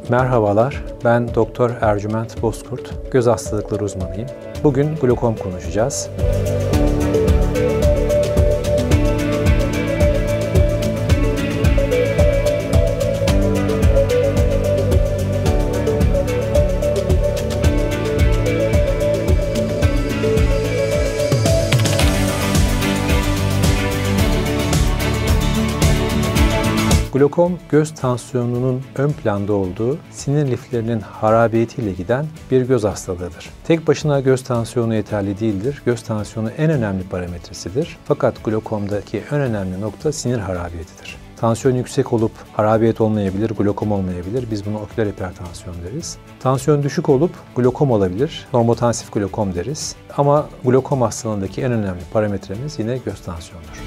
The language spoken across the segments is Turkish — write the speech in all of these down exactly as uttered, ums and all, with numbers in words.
Merhabalar, ben Doktor Ercüment Bozkurt, göz hastalıkları uzmanıyım. Bugün glokom konuşacağız. Glokom, göz tansiyonunun ön planda olduğu, sinir liflerinin harabiyetiyle giden bir göz hastalığıdır. Tek başına göz tansiyonu yeterli değildir. Göz tansiyonu en önemli parametresidir. Fakat glokomdaki en önemli nokta sinir harabiyetidir. Tansiyon yüksek olup harabiyet olmayabilir, glokom olmayabilir. Biz buna oküler hipertansiyon deriz. Tansiyon düşük olup glokom olabilir. Normotansif glokom deriz. Ama glokom hastalığındaki en önemli parametremiz yine göz tansiyonudur.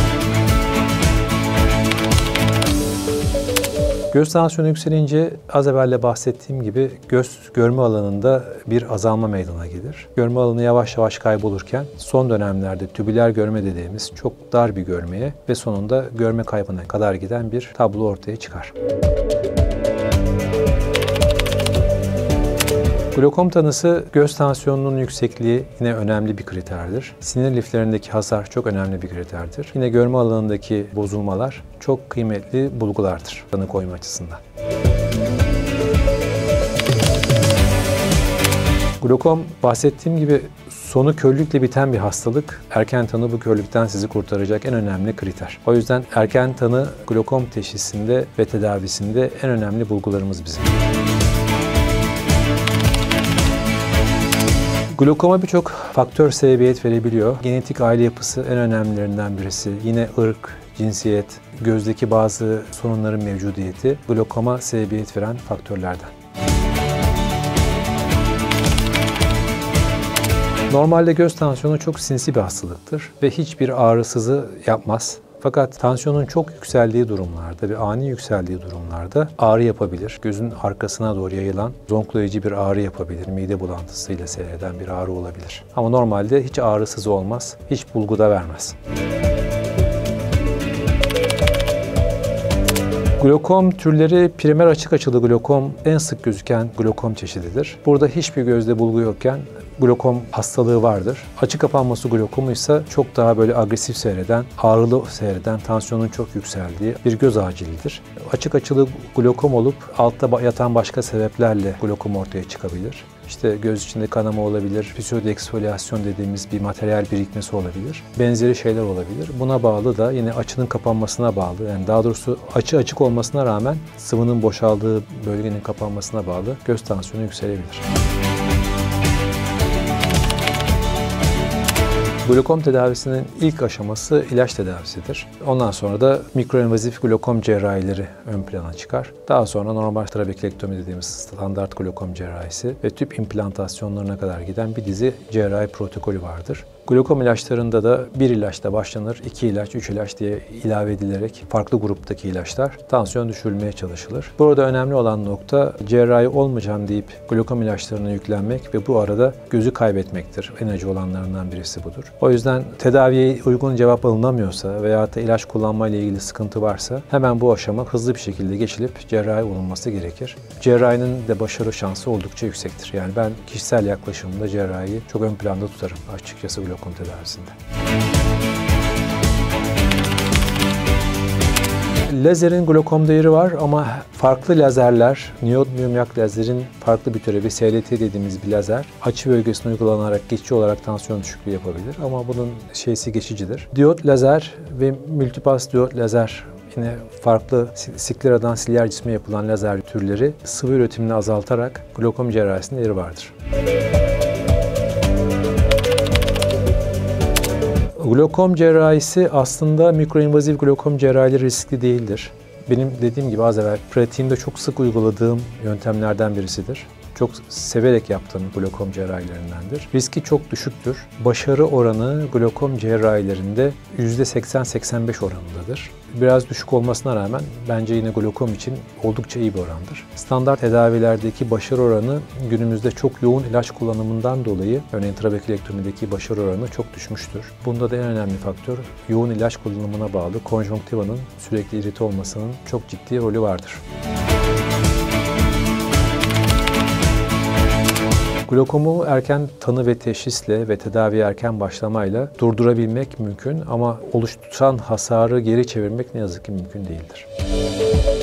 Göz tansiyonu yükselince az evvel de bahsettiğim gibi göz görme alanında bir azalma meydana gelir. Görme alanı yavaş yavaş kaybolurken son dönemlerde tübüler görme dediğimiz çok dar bir görmeye ve sonunda görme kaybına kadar giden bir tablo ortaya çıkar. Glokom tanısı göz tansiyonunun yüksekliği yine önemli bir kriterdir. Sinir liflerindeki hasar çok önemli bir kriterdir. Yine görme alanındaki bozulmalar çok kıymetli bulgulardır tanı koyma açısından. Glokom bahsettiğim gibi sonu körlükle biten bir hastalık. Erken tanı bu körlükten sizi kurtaracak en önemli kriter. O yüzden erken tanı glokom teşhisinde ve tedavisinde en önemli bulgularımız bizim. Glokoma birçok faktör sebebiyet verebiliyor. Genetik aile yapısı en önemlilerinden birisi. Yine ırk, cinsiyet, gözdeki bazı sorunların mevcudiyeti glokoma sebebiyet veren faktörlerden. Normalde göz tansiyonu çok sinsi bir hastalıktır ve hiçbir ağrısızı yapmaz. Fakat tansiyonun çok yükseldiği durumlarda ve ani yükseldiği durumlarda ağrı yapabilir. Gözün arkasına doğru yayılan zonklayıcı bir ağrı yapabilir. Mide bulantısıyla seyreden bir ağrı olabilir. Ama normalde hiç ağrısız olmaz, hiç bulgu da vermez. Glokom türleri primer açık açılı glokom en sık gözüken glokom çeşididir. Burada hiçbir gözde bulgu yokken glokom hastalığı vardır. Açık kapanması glokomu ise çok daha böyle agresif seyreden, ağrılı seyreden, tansiyonun çok yükseldiği bir göz acilidir. Açık açılı glokom olup altta yatan başka sebeplerle glokom ortaya çıkabilir. İşte göz içinde kanama olabilir, pseudoeksfolyasyon dediğimiz bir materyal birikmesi olabilir. Benzeri şeyler olabilir. Buna bağlı da yine açının kapanmasına bağlı, yani daha doğrusu açı açık olmasına rağmen sıvının boşaldığı bölgenin kapanmasına bağlı göz tansiyonu yükselebilir. Glokom tedavisinin ilk aşaması ilaç tedavisidir. Ondan sonra da mikroinvazif glokom cerrahileri ön plana çıkar. Daha sonra normal trabekülektomi dediğimiz standart glokom cerrahisi ve tüp implantasyonlarına kadar giden bir dizi cerrahi protokolü vardır. Glokom ilaçlarında da bir ilaçla başlanır, iki ilaç, üç ilaç diye ilave edilerek farklı gruptaki ilaçlar tansiyon düşürülmeye çalışılır. Burada önemli olan nokta cerrahi olmayacağım deyip glokom ilaçlarına yüklenmek ve bu arada gözü kaybetmektir. En acı olanlarından birisi budur. O yüzden tedaviye uygun cevap alınamıyorsa veya da ilaç kullanma ile ilgili sıkıntı varsa hemen bu aşama hızlı bir şekilde geçilip cerrahi olunması gerekir. Cerrahinin de başarı şansı oldukça yüksektir. Yani ben kişisel yaklaşımımda cerrahiyi çok ön planda tutarım açıkçası glokom tedavisinde. Lazerin glokomda yeri var ama farklı lazerler, niyodmiyum yak lazerin farklı bir türevi, S L T dediğimiz bir lazer, açı bölgesine uygulanarak geçici olarak tansiyon düşüklüğü yapabilir ama bunun şeysi geçicidir. Diyot lazer ve multipass diyot lazer yine farklı skleradan silyar cisme yapılan lazer türleri sıvı üretimini azaltarak glokom cerrahisinde yeri vardır. Glokom cerrahisi aslında mikroinvazif glokom cerrahileri riskli değildir. Benim dediğim gibi az evvel pratiğimde çok sık uyguladığım yöntemlerden birisidir. Çok severek yaptığım glokom cerrahilerindendir. Riski çok düşüktür. Başarı oranı glokom cerrahilerinde yüzde seksen seksen beş oranındadır. Biraz düşük olmasına rağmen bence yine glokom için oldukça iyi bir orandır. Standart tedavilerdeki başarı oranı günümüzde çok yoğun ilaç kullanımından dolayı, örneğin trabekülektomideki başarı oranı çok düşmüştür. Bunda da en önemli faktör yoğun ilaç kullanımına bağlı konjonktivanın sürekli irite olmasının çok ciddi rolü vardır. Glokomu erken tanı ve teşhisle ve tedaviye erken başlamayla durdurabilmek mümkün ama oluşan hasarı geri çevirmek ne yazık ki mümkün değildir.